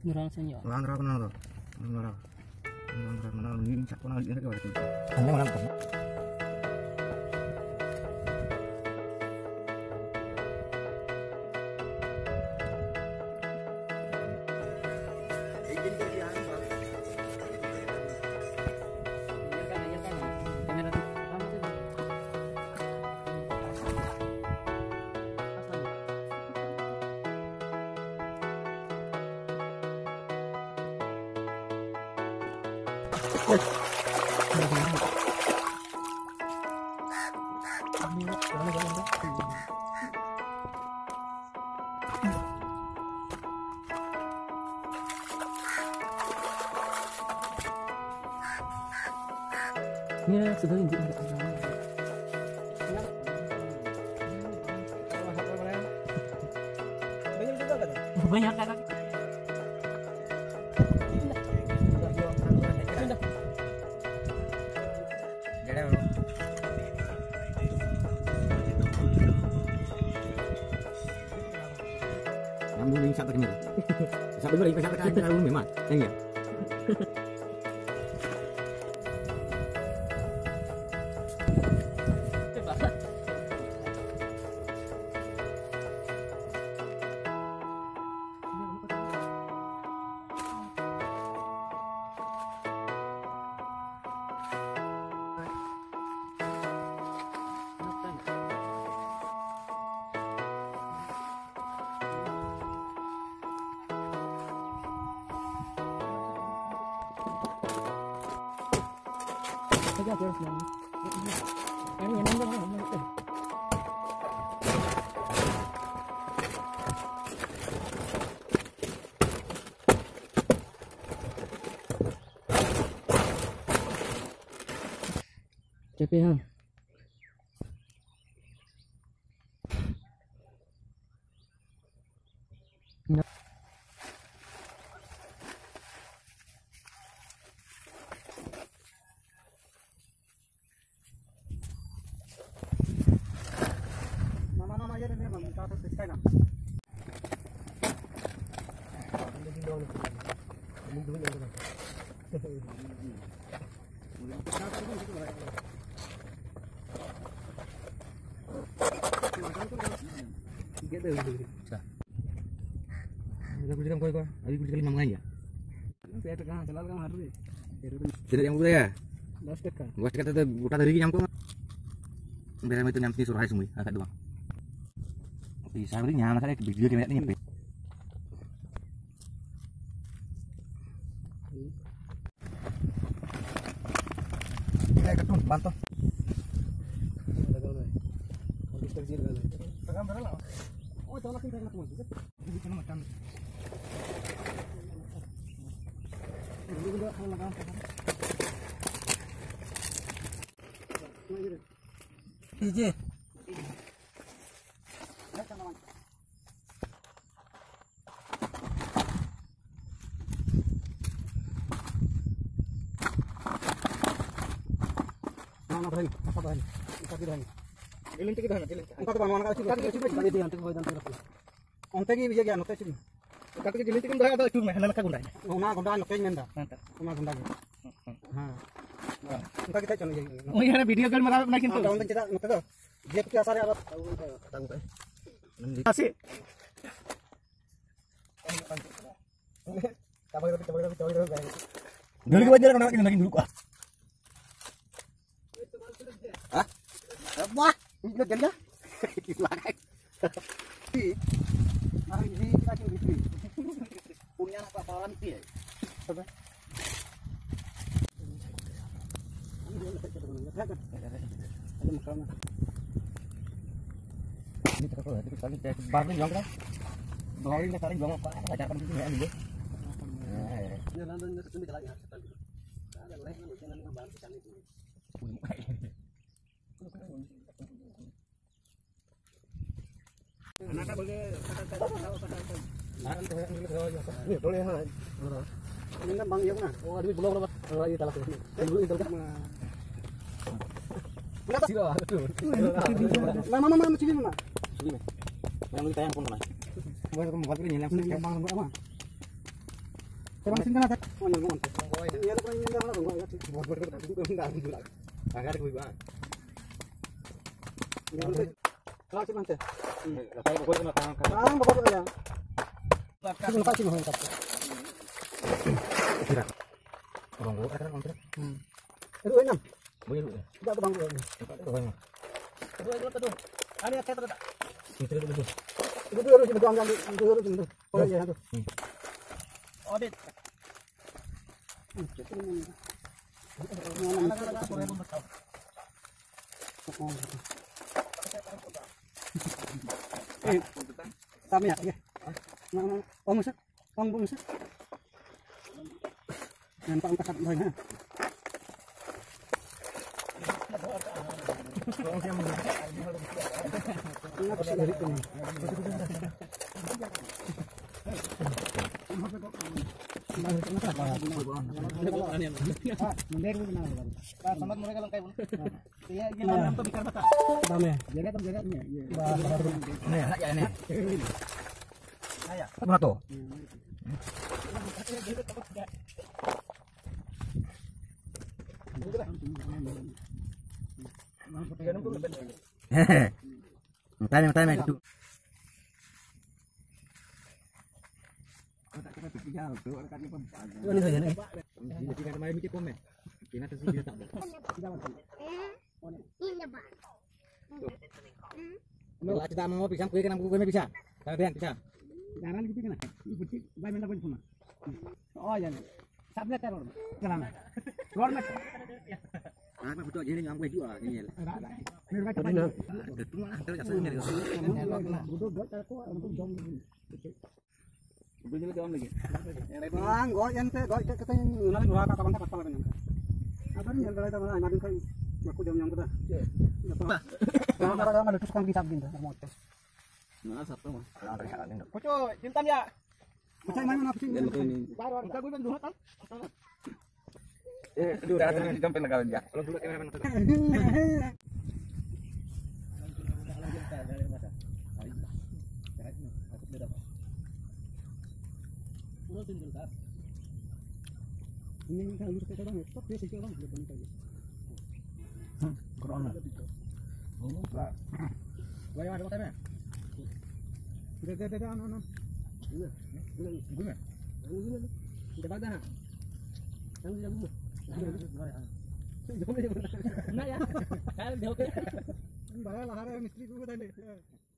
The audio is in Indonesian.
Nurang senyo. Nurang kenal tuh. Nurang kenal ini cak kenal ini kayak gitu. Anda mana tuh? Ya, sudah lanjut. Banyak kan? Namun ini sampai ini. Sampai ini sampai kan terlalu memang. Ya. Saja terus lang. Ano yan ang Cepe ha. Tidak yang udah ya. Gua sekat itu buka dari nyampe. Biar itu nyampe suruh hari semua agak doang. Bisa beri nyama saya ke video kayak nyampe. Kayak ketun pantau. Oh, itu lagi kita ketemu. Jadi cuma makan. Ije. Mana berani? Apa berani? Kita berani. Ilin kita berani. Engkau tuh mana kasih? Kita di antek hoy dan terus. Onte ki bisa gian onte sini. Kata ki ilin kita ada cuma hana ka gundai. Ona gundai no keng menda. Ona gundai. Ha. Engkau kita channel ye. Oh ya video kan malah naikin tuh. Onte kita note tuh. Dia kita asal ada tahu kan. Asik. Dulu gua jalan nak naikin dulu ah. Hah? Wah, ini udah jadi ya? Hari ini kita curi beli. Punya apa kawan sih? Apa? Ada makanan. Ini terus ada kali baru jual kan? Bawa ini sekarang jual apa? Acarkan di sini ya ini. Ya lanjut ini lagi. Ada lagi yang bantu sana itu. Anak boleh ini boleh ha. Ini kan bang ya kan? Oh, ada belum berapa? Oh, iya talak ini. Dulu itu kan. Kenapa? Sila. Mama sini mana? Sini. Yang kita yang pun mana? Buat kamu buat ini yang bang apa? Coba mesin kan ada. Oh, nyambung. Iya, lu ini enggak enggak ya. Buat enggak dulu. Agak gue bang. Kalau sih mantap. Kayak pokoknya sama tangan kan. Tangan pokoknya ya. Sing lupa sih mau tak. Kira. Bang gua ada kontrak. Itu enam. Boleh lu. Enggak bang gua. Itu. Ada ya tetra. Itu. Itu harus dibuang itu. Oh iya itu. Audit. Tama ya. Oh masak. Pang masak. Yan pa ang takat mo na. Apa tuh? Tanya itu. Kita mau pisang kue kenapa kue bisa? Kalian bisa? Jangan gitu kan? Ibu cik, bayi mana pun semua. Oh ya, sabnya teror. Kenapa? Luar mek. Apa betul jadi ngambil juga ini. Bang, gua yang teh, gua katanya nularin dua kata bang apa lagi? Apa nih yang berada mana? Nanti kan aku jam yang kita. Kalau ada ada tukang pisang gitu, mau teh. Nah, satu mah. Koco, cintam ya. Koco mana apa sih? Baru kita gue dua kan. Dua kan cintam pernah kawin ya. Kalau dulu kamera mana? Ini kalau kita orang stop dia sih orang belum tahu. Corona. Oh, Pak. Gua ada apa tanya? Udah, no. Iya. Gimana? Udah badan. Yang dia gua. Nah ya. Kalau dia oke. Barang lahar mistri gua tadi.